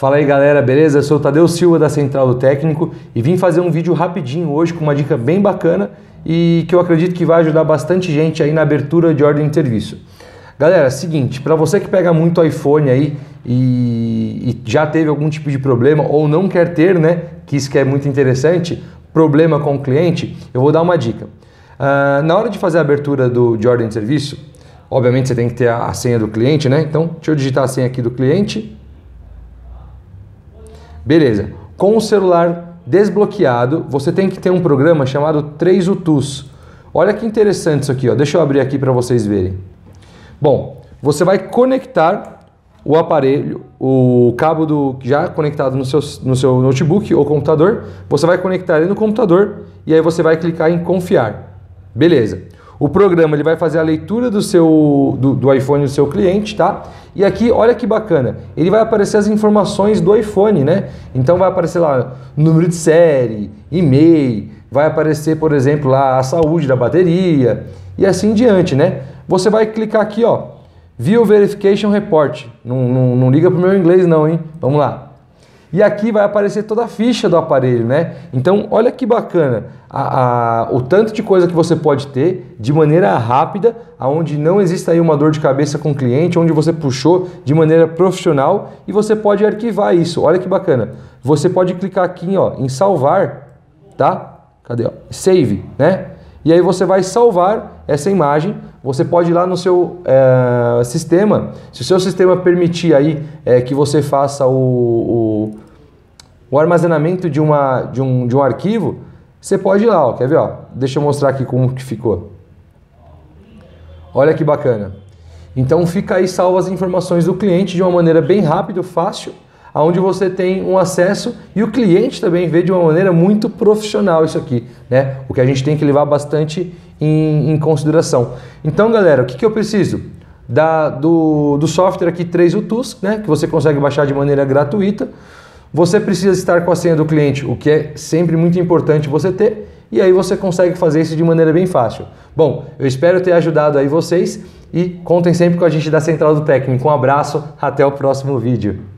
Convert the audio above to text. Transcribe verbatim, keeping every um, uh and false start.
Fala aí galera, beleza? Eu sou o Tadeu Silva da Central do Técnico e vim fazer um vídeo rapidinho hoje com uma dica bem bacana e que eu acredito que vai ajudar bastante gente aí na abertura de ordem de serviço. Galera, seguinte, para você que pega muito iPhone aí e, e já teve algum tipo de problema ou não quer ter, né, que isso que é muito interessante, problema com o cliente, eu vou dar uma dica. Uh, na hora de fazer a abertura do, de ordem de serviço, obviamente você tem que ter a, a senha do cliente, né? Então, deixa eu digitar a senha aqui do cliente. Beleza. Com o celular desbloqueado, você tem que ter um programa chamado três U T U S. Olha que interessante isso aqui, ó. Deixa eu abrir aqui para vocês verem. Bom, você vai conectar o aparelho, o cabo do, já conectado no seu, no seu notebook ou computador, você vai conectar ele no computador e aí você vai clicar em confiar. Beleza. O programa ele vai fazer a leitura do, seu, do, do iPhone do seu cliente, tá? E aqui, olha que bacana, ele vai aparecer as informações do iPhone, né? Então vai aparecer lá número de série, e-mail, vai aparecer, por exemplo, lá a saúde da bateria e assim em diante, né? Você vai clicar aqui, ó, View Verification Report. Não, não, não liga pro meu inglês não, hein? Vamos lá. E aqui vai aparecer toda a ficha do aparelho, né? Então, olha que bacana a, a, o tanto de coisa que você pode ter de maneira rápida, onde não existe aí uma dor de cabeça com o cliente, onde você puxou de maneira profissional e você pode arquivar isso. Olha que bacana. Você pode clicar aqui, ó, em salvar, tá? Cadê? Ó? Save, né? E aí você vai salvar essa imagem. Você pode ir lá no seu é, sistema, se o seu sistema permitir aí é, que você faça o, o, o armazenamento de, uma, de, um, de um arquivo, você pode ir lá, ó, quer ver? Ó? Deixa eu mostrar aqui como que ficou. Olha que bacana. Então fica aí salvo as informações do cliente de uma maneira bem rápida, fácil, onde você tem um acesso e o cliente também vê de uma maneira muito profissional isso aqui, né? O que a gente tem que levar bastante em, em consideração. Então, galera, o que, que eu preciso? Da, do, do software aqui três U T U S, né? Que você consegue baixar de maneira gratuita. Você precisa estar com a senha do cliente, o que é sempre muito importante você ter, e aí você consegue fazer isso de maneira bem fácil. Bom, eu espero ter ajudado aí vocês e contem sempre com a gente da Central do Técnico. Um abraço, até o próximo vídeo.